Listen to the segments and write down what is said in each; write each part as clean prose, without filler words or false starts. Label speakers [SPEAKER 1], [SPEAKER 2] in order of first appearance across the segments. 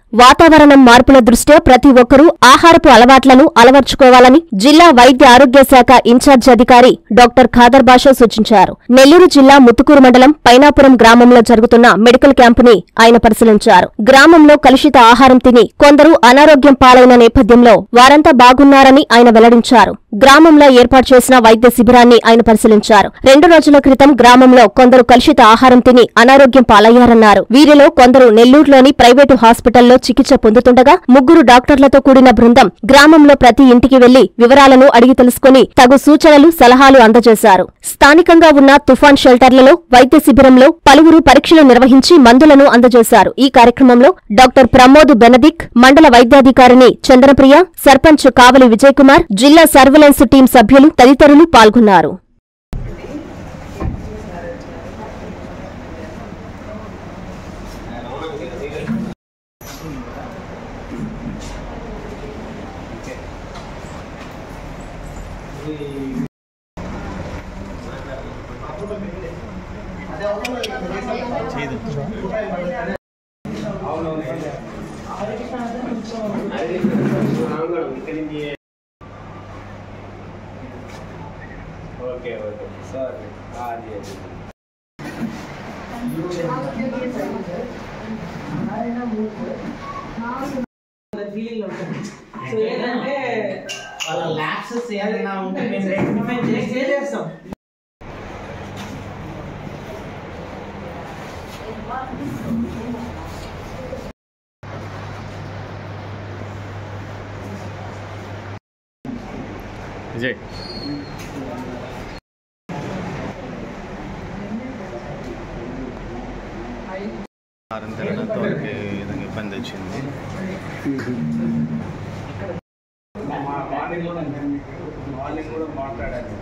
[SPEAKER 1] వాతావరణం మార్పుల దృష్ట్యా ప్రతి ఒక్కరూ ఆహారపు అలవాట్లను అలవర్చుకోవాలని జిల్లా వైద్య ఆరోగ్య శాఖ ఇన్ఛార్జ్ అధికారి డాక్టర్ ఖాదర్ బాషా సూచించారు. నెల్లూరు జిల్లా ముత్తుకూరు మండలం పైనాపురం గ్రామంలో జరుగుతున్న మెడికల్ క్యాంపుని ఆయన పరిశీలించారు. గ్రామంలో కలుషిత ఆహారం తిని కొందరు అనారోగ్యం పాలైన నేపథ్యంలో వారంతా బాగున్నారని ఆయన వెల్లడించారు. గ్రామంలో ఏర్పాటు చేసిన వైద్య శిబిరాన్ని ఆయన పరిశీలించారు. 2 రోజుల క్రితం గ్రామంలో కొందరు కలుషిత ఆహారం తిని అనారోగ్యం పాలయ్యారన్నారు. వీరిలో కొందరు నెల్లూరులోని ప్రైవేటు హాస్పిటల్లో చికిత్స పొందుతుండగా 3 డాక్టర్లతో కూడిన బృందం గ్రామంలో ప్రతి ఇంటికి వెళ్లి వివరాలను అడిగి తెలుసుకుని తగు సూచనలు సలహాలు అందజేశారు. స్థానికంగా ఉన్న తుఫాన్ షెల్టర్లలో వైద్య శిబిరంలో పలువురు పరీక్షలు నిర్వహించి మందులను అందజేశారు. ఈ కార్యక్రమంలో డాక్టర్ ప్రమోద్ బెనదిక్, మండల వైద్యాధికారిని చంద్రప్రియ, సర్పంచ్ కావలి విజయ్ కుమార్, జిల్లా సర్వేలెన్స్ టీం సభ్యులు తదితరులు పాల్గొన్నారు.
[SPEAKER 2] ఓకే సార్ ఫీలింగ్ ఉంటుంది. సో ఏంటంటే వాళ్ళ ల్యాబ్సెస్ ఏదైనా ఉంటే మేము రెక్టిఫై చేస్తాం.
[SPEAKER 3] విజయ్ ఆహారం తినడంతో వాళ్ళకి ఏదైనా ఇబ్బంది వచ్చింది.
[SPEAKER 2] మార్నింగ్ కూడా మాట్లాడారు.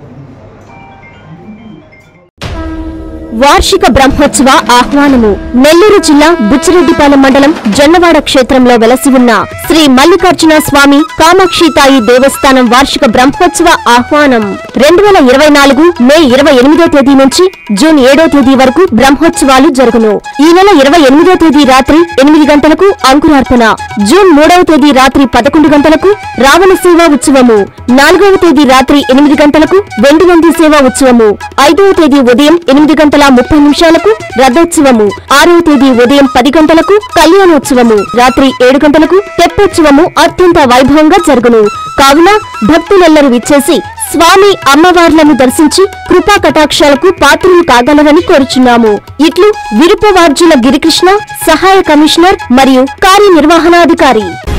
[SPEAKER 1] వార్షిక బ్రహ్మోత్సవ ఆహ్వానము. నెల్లూరు జిల్లా బుచ్చిరెడ్డిపాలెం మండలం జొన్నవాడ క్షేత్రంలో వెలసి ఉన్న శ్రీ మల్లికార్జున స్వామి కామాక్షితాయి దేవస్థానం వార్షిక బ్రహ్మోత్సవ ఆహ్వానం 2024 మే 28వ తేదీ నుంచి జూన్ 7వ తేదీ వరకు బ్రహ్మోత్సవాలు జరుగును. ఈ నెల 28వ తేదీ రాత్రి 8 గంటలకు అంకురార్పణ, జూన్ 3వ తేదీ రాత్రి 11 గంటలకు రావణ సేవా ఉత్సవము, 4వ తేదీ రాత్రి 8 గంటలకు వెండి నంది సేవా ఉత్సవము, 5వ తేదీ ఉదయం 8:30 రథోత్సవము, 6వ తేదీ ఉదయం 10 గంటలకు కళ్యాణోత్సవము, రాత్రి 7 గంటలకు తెప్పోత్సవము అత్యంత వైభవంగా జరుగును. కావున భక్తులెల్లరూ విచ్చేసి స్వామి అమ్మవార్లను దర్శించి కృపా కటాక్షాలకు పాత్రులు కాగలరని కోరుచున్నాము. ఇట్లు విరుపవార్జుల గిరికృష్ణ, సహాయ కమిషనర్ మరియు కార్యనిర్వహణాధికారి.